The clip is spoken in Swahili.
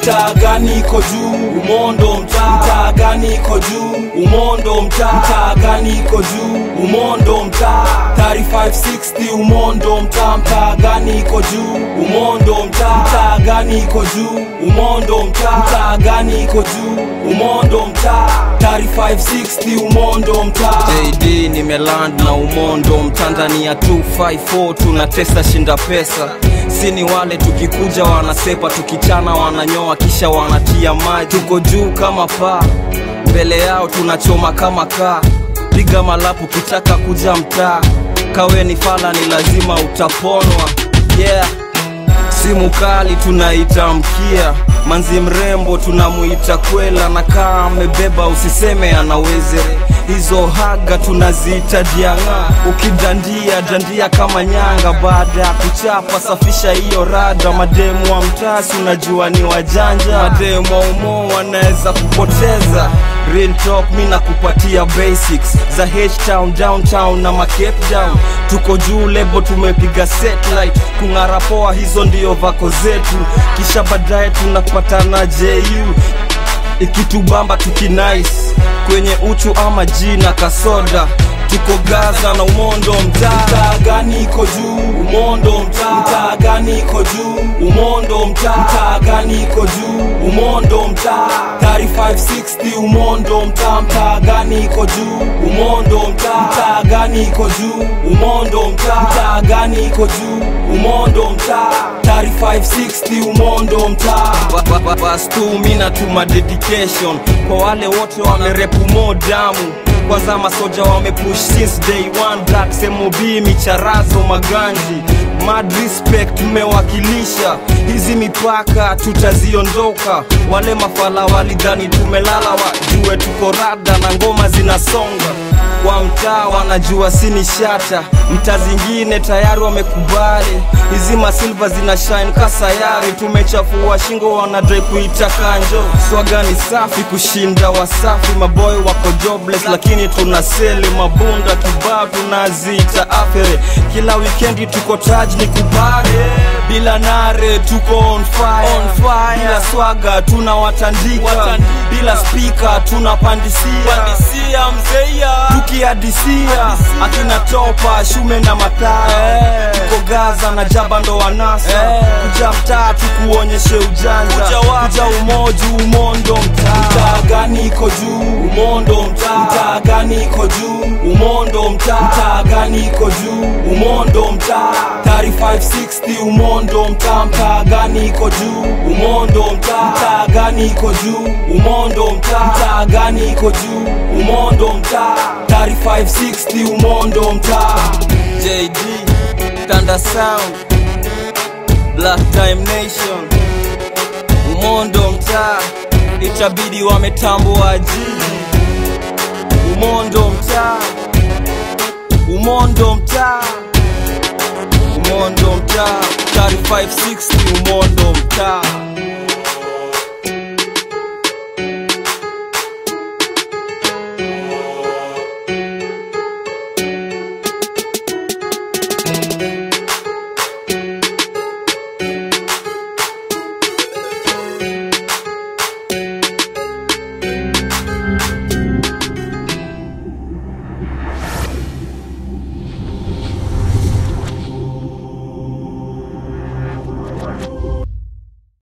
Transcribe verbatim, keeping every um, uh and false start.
mtaa gani iko juu? Umondo mtaa. Mtaa gani iko juu? Umondo mtaa. Mtaa gani iko juu? Umondo mtaa. thirty-five sixty Umondo mtaa. Mtaa gani iko juu? Umondo mtaa. Mtaa gani iko juu? Umondo mtaa. Mtaa gani iko juu? Umondo mtaa. thirty-five sixty Umondo mtaa. J D nimeland na Umondo Mtanzania two five four tunatesa shinda pesa. Sini wale tukikuja wanasepa, tukichana wananyoa kisha wanatia maji. Tuko juu kama paa, mbele yao tunachoma kama kaa. Piga malapu kitaka kuja mtaa, kawe ni fala ni lazima utaponwa. Yeah, simu kali tunaita mkia, manzi mrembo tunamuita kwela. Na kaa amebeba usiseme anawezere, hizo haga tunaziita dianga. Ukidandia dandia kama nyanga, baada ya kuchapa safisha hiyo rada. Mademu wa mtasi unajua ni wajanja, mademu wa umo wanaweza kupoteza. Real talk mina kupatia basics za H-Town, downtown na Cape Town. Tuko juu lebo tumepiga satellite, kungara poa hizo ndio vako zetu. Kisha baadaye tunapatana J U, ikitubamba tukinice kwenye uchu ama jina kasoda. Tuko Gaza na Umondo mtaa. Mtaa gani iko juu? Umondo mtaa. Mtaa gani iko juu? Umondo mtaa. Mtaa gani iko juu? Umondo mtaa. thirty-five sixty Umondo mtaa. Mtaa gani iko juu? Umondo mtaa. Mtaa gani iko juu? Umondo mtaa. Mtaa gani iko juu? Umondo mtaa. thirty-five sixty Umondo mtaa. Bas tu mina tuma dedication kwa wale wote wamerepu mo damu. Kwanza masoja wamepush since day one. Black S M O B micharazo maganji, mad respect mmewakilisha. Hizi mipaka tutaziondoka, wale mafala walidhani tumelala, wajue tuko rada na ngoma zinasonga. Kwa mtaa wanajua sini shata, mtaa zingine tayari wamekubali. Hizi masilva zina shine kasayari, tumechafua shingo wanadai kuita kanjo. Swaga ni safi kushinda wasafi, maboy wako jobless lakini tunaseli mabunda kibao tunazita afere. Kila weekendi tuko taj ni kubare, bila nare tuko on fire, on fire. Bila swaga tunawatandika, bila speaker tunapandisia, pandisia mzeya tukiadisia. Akina topa shume na mataa, tuko Gaza na jaba ndo wanasa. Kuja mtaa tukuonyeshe ujanja, kuja umoju Umondo mtaa. Mtaa gani iko juu? Umondo mtaa. Mtaa gani iko juu? Umondo mtaa. Mtaa gani iko juu? Umondo mtaa. thirty-five sixty Umondo mtaa. Mtaa gani iko juu? Umondo mtaa. Mtaa gani iko juu? Umondo mtaa. Mtaa gani iko juu? Umondo mtaa. thirty-five sixty Umondo mtaa. J D, Thunder Sound, Black Time Nation, Umondo mtaa. Itabidi wametambua jiji. Umondo mtaa. Umondo mtaa. Umondo mtaa. thirty-five sixty Umondo mtaa.